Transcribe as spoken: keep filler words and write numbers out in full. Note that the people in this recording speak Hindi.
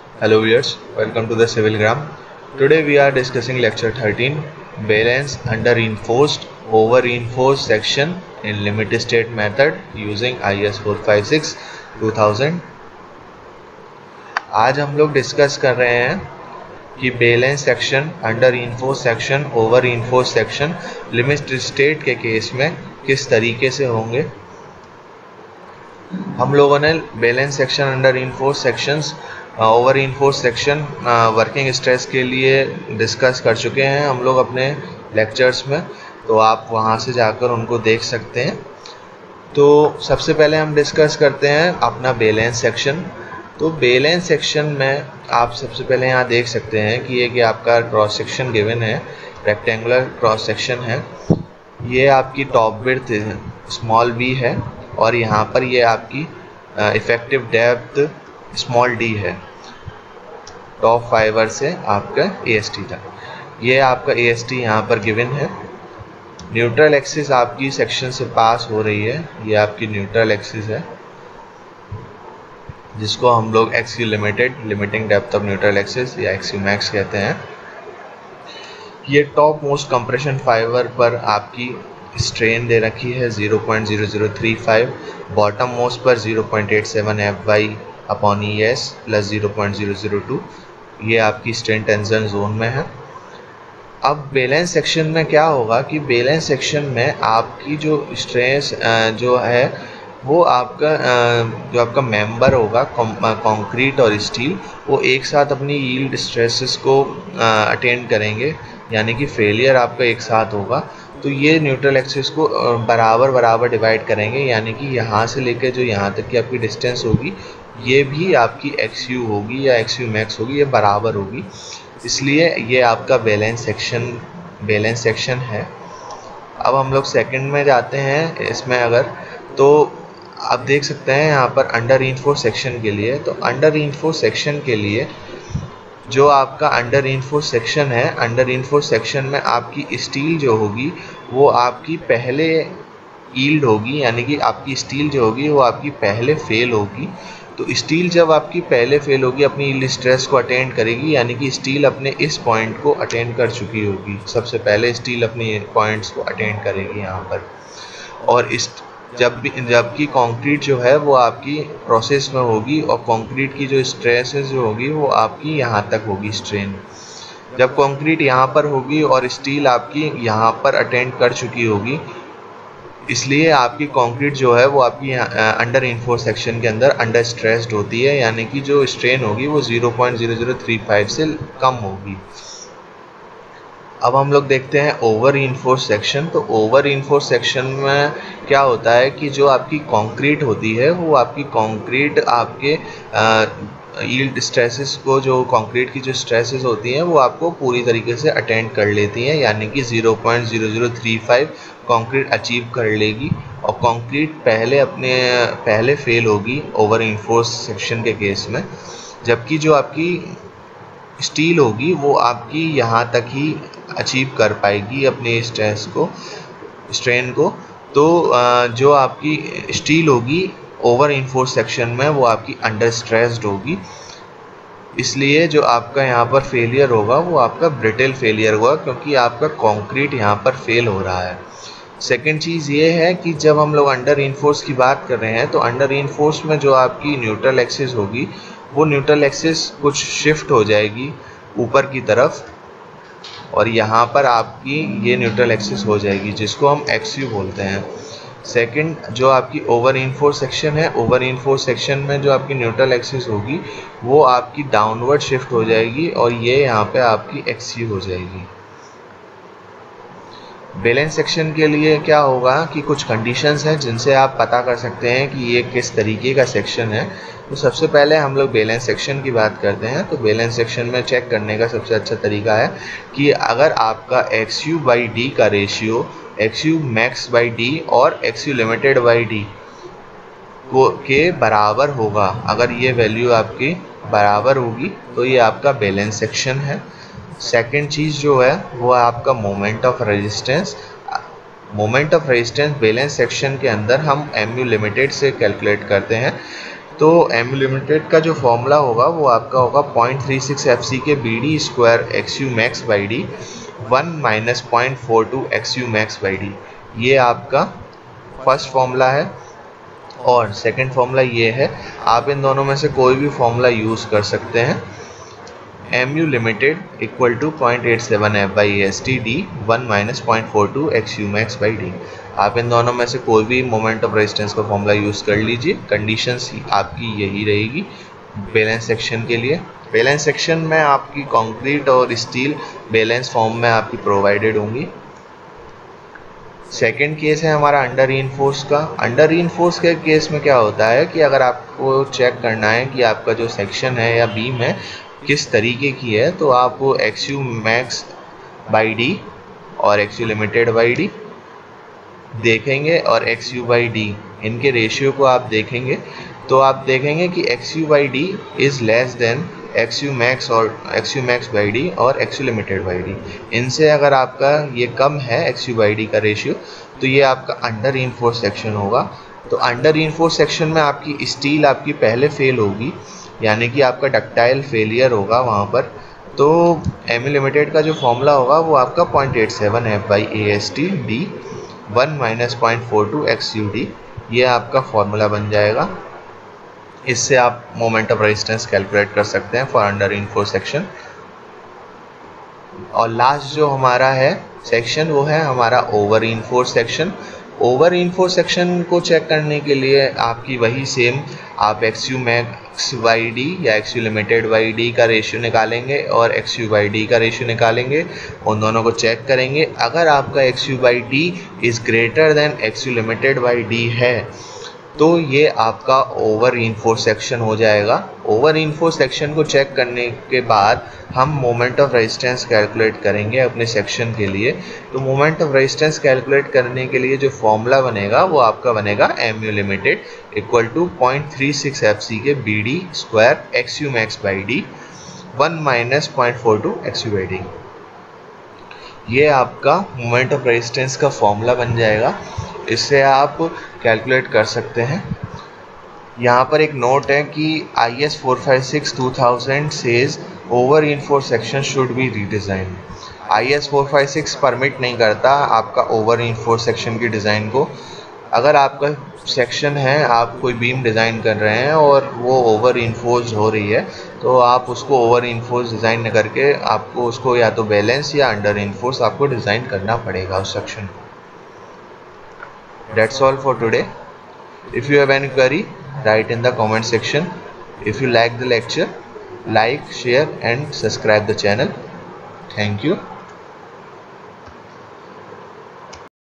Hello viewers, welcome to the Civil Gram. Today we are discussing lecture thirteen, Balance under reinforced over reinforced section in limit state method using I S four five six two thousand. आज हम लोग डिस्कस कर रहे हैं कि balance section under reinforced section over reinforced section limit state के केस में किस तरीके से होंगे। हम लोगों ने balance section under reinforced sections over reinforced section working stress के लिए डिस्कस कर चुके हैं हम लोग अपने लेक्चर्स में, तो आप वहां से जाकर उनको देख सकते हैं। तो सबसे पहले हम डिस्कस करते हैं अपना बैलेंस सेक्शन। तो बैलेंस सेक्शन में आप सबसे पहले यहाँ देख सकते हैं कि ये कि आपका क्रॉस सेक्शन गिवन है, रेक्टेंगुलर क्रॉस सेक्शन है। ये आपकी टॉप विड्थ स्मॉल बी है और यहाँ पर ये आपकी इफेक्टिव डेप्थ स्मॉल डी है टॉप फाइबर से आपका ए एस टी तक। ये आपका ए एस टी यहाँ पर गिवन है। न्यूट्रल एक्सिस आपकी सेक्शन से पास हो रही है, ये आपकी न्यूट्रल एक्सिस है जिसको हम लोग x u limited limiting depth of neutral axis या एक्स यू मैक्स कहते हैं। ये टॉप मोस्ट कंप्रेशन फाइबर पर आपकी स्ट्रेन दे रखी है zero point zero zero three five, bottom most पर zero point eight seven f y upon E s plus zero point zero zero two, ये आपकी स्ट्रेन टेंशन जोन में है। अब बैलेंस सेक्शन में क्या होगा कि बैलेंस सेक्शन में आपकी जो स्ट्रेस जो है वो आपका जो आपका मेंबर होगा कंक्रीट और स्टील, वो एक साथ अपनी यील्ड स्ट्रेसेस को अटेंड करेंगे, यानी कि फेलियर आपका एक साथ होगा। तो ये न्यूट्रल एक्सिस को बराबर बराबर डिवाइड करेंगे, यानी कि यहाँ से लेकर जो यहाँ तक की आपकी डिस्टेंस होगी ये भी आपकी एक्स यू होगी या एक्स यू मैक्स होगी, ये बराबर होगी। इसलिए ये आपका बैलेंस सेक्शन बैलेंस सेक्शन है। अब हम लोग सेकंड में जाते हैं इसमें अगर, तो आप देख सकते हैं यहाँ पर अंडर रीइंफोर्स्ड सेक्शन के लिए, तो अंडर रीइंफोर्स्ड सेक्शन के लिए जो आपका अंडर रीइंफोर्स्ड सेक्शन है, अंडर रीइंफोर्स्ड सेक्शन में आपकी स्टील जो होगी वो आपकी पहले यील्ड होगी, यानी कि आपकी स्टील जो होगी वो आपकी पहले फेल होगी। तो स्टील जब आपकी पहले फेल होगी अपनी यील्ड स्ट्रेस को अटेंड करेगी, यानी कि स्टील अपने इस पॉइंट को अटेंड कर चुकी होगी, सबसे पहले स्टील अपने पॉइंट्स को अटेंड करेगी यहाँ पर। और इस जब भी जबकि कंक्रीट जो है वो आपकी प्रोसेस में होगी और कंक्रीट की जो स्ट्रेसेस जो होगी वो आपकी यहाँ तक होगी स्ट्रेन। जब कंक्रीट यहाँ पर होगी और स्टील आपकी यहाँ पर अटेंड कर चुकी होगी, इसलिए आपकी कंक्रीट जो है वो आपकी अंडर रीइंफोर्स्ड सेक्शन के अंदर अंडर स्ट्रेस्ड होती है, यानी कि जो स्ट्रेन होगी वो zero point zero zero three five से कम होगी। अब हम लोग देखते हैं ओवर रीइंफोर्स्ड सेक्शन। तो ओवर रीइंफोर्स्ड सेक्शन में क्या होता है कि जो आपकी कंक्रीट होती है वो आपकी कंक्रीट आपके यील्ड स्ट्रेसेस को, जो कंक्रीट की जो स्ट्रेसेस होती हैं वो आपको पूरी तरीके से अटेंड कर लेती हैं, यानी कि zero point zero zero three five concrete achieve कर लेगी। और कंक्रीट पहले अपने पहले फेल होगी ओवर रीइंफोर्स्ड सेक्शन के केस में, जबकि जो आपकी स्टील होगी वो आपकी यहाँ तक ही अचीव कर पाएगी अपने स्ट्रेस को स्ट्रेन को। तो जो आपकी स्टील होगी ओवर रीइंफोर्स्ड सेक्शन में वो आपकी अंडर स्ट्रेस्ड होगी, इसलिए जो आपका यहाँ पर फेलियर होगा वो आपका ब्रिटल फेलियर होगा, क्योंकि आपका कंक्रीट यहाँ पर फेल हो रहा है। सेकेंड चीज़ ये है कि जब हम लोग अंडर रीइंफोर्स्ड की बात कर रहे हैं तो अंडर रीइंफोर्स्ड में जो आपकी न्यूट्रल एक्सिस होगी वो न्यूट्रल एक्सिस कुछ शिफ्ट हो जाएगी ऊपर की तरफ, और यहाँ पर आपकी ये न्यूट्रल एक्सिस हो जाएगी जिसको हम एक्स यू बोलते हैं। सेकंड, जो आपकी ओवर रीइंफोर्स्ड सेक्शन है, ओवर रीइंफोर्स्ड सेक्शन में जो आपकी न्यूट्रल एक्सिस होगी वो आपकी डाउनवर्ड शिफ्ट हो जाएगी और ये यहाँ पे आपकी एक्स यू हो जाएगी। बैलेंस सेक्शन के लिए क्या होगा कि कुछ कंडीशंस हैं जिनसे आप पता कर सकते हैं कि ये किस तरीके का सेक्शन है। तो सबसे पहले हम लोग बैलेंस सेक्शन की बात करते हैं। तो बैलेंस सेक्शन में चेक करने का सबसे अच्छा तरीका है कि अगर आपका एक्स यू बाई डी का ratio x u max by d और x u limited by d को के बराबर होगा, अगर ये वैल्यू आपकी बराबर होगी तो ये आपका बैलेंस सेक्शन है। सेकंड चीज़ जो है वो आपका moment of resistance. Moment of resistance balance section के अंदर हम एम यू लिमिटेड से कैलकुलेट करते हैं। तो एम लिमिटेड का जो फॉर्मूला होगा वो आपका होगा point three six f c k b d square x u max by d one minus point four two x u max by d. ये आपका फर्स्ट फॉर्मूला है। और सेकंड फॉर्मूला ये है, आप इन दोनों में से कोई भी फॉर्मूला यूज़ कर सकते हैं। M u limited equal to point eight seven f by s t d one minus point four two x u max by d. आप इन दोनों में से कोई भी मोमेंट ऑफ रेजिस्टेंस का फॉर्मूला यूज़ कर लीजिए। कंडीशंस आपकी यही रहेगी बैलेंस सेक्शन के लिए। बैलेंस सेक्शन में आपकी कंक्रीट और स्टील बैलेंस फॉर्म में आपकी प्रोवाइडेड होंगी। सेकेंड केस है हमारा अंडर रीइंफोर्स का। अंडर रीइंफोर्स के केस में क्या होता है कि अगर आपको चेक करना है कि आपका जो सेक्शन है या बीम है किस तरीके की है, तो आप x u max by d और x u limited by d देखेंगे और एक्स यू बाई डी इनके रेशियो को आप देखेंगे, तो आप देखेंगे कि x u by d is less than x u max और x u max by d और x u limited by d. इनसे अगर आपका ये कम है एक्स यू बाई डी का रेशियो, तो ये आपका अंडर रीइंफोर्स सेक्शन होगा। तो अंडर रीइंफोर्स सेक्शन में आपकी स्टील आपकी पहले फेल होगी, यानी कि आपका डक्टाइल फेलियर होगा वहाँ पर। तो एम लिमिटेड का जो फॉर्मूला होगा वो आपका point eight seven f by a s t d one minus point four two x u d, ये आपका फॉर्मूला बन जाएगा। इससे आप मोमेंट ऑफ रेजिस्टेंस कैलकुलेट कर सकते हैं फॉर अंडर रीइंफोर्स सेक्शन। और लास्ट जो हमारा है सेक्शन वो है हमारा over reinforce section. Over reinforce section को चेक करने के लिए आपकी वही सेम आप x u max by d या x u limited by d का रेशियो निकालेंगे और एक्स यू बाई डी का रेशियो निकालेंगे, उन दोनों को चेक करेंगे। अगर आपका x u by d is greater than x u limited by d है, तो ये आपका ओवर रीइंफोर्स सेक्शन हो जाएगा। ओवर रीइंफोर्स सेक्शन को चेक करने के बाद हम मोमेंट ऑफ रेजिस्टेंस कैलकुलेट करेंगे अपने सेक्शन के लिए। तो मोमेंट ऑफ रेजिस्टेंस कैलकुलेट करने के लिए जो फॉर्मूला बनेगा वो आपका बनेगा M u limited equal to point three six f c k b d square x u max by d one minus point four two x u by d. ये आपका मोमेंट ऑफ रेजिस्टेंस का फॉर्मूला बन जाएगा। इससे आप कैलकुलेट कर सकते हैं। यहाँ पर एक नोट है कि I S four five six two thousand says over reinforce section should be redesign. I S four five six permit नहीं करता आपका ओवर रीइंफोर्स सेक्शन की डिज़ाइन को। अगर आपका सेक्शन है, आप कोई बीम डिज़ाइन कर रहे हैं और वो ओवर रीइंफोर्स हो रही है, तो आप उसको ओवर रीइंफोर्स डिज़ाइन न करके आपको उसको या तो बैलेंस या अंडर रीइंफोर्स आपको डिज़ाइन करना पड़ेगा उस सेक्शन को। That's all for today. If you have any query, write in the comment section. If you like the lecture, like, share and subscribe the channel. Thank you.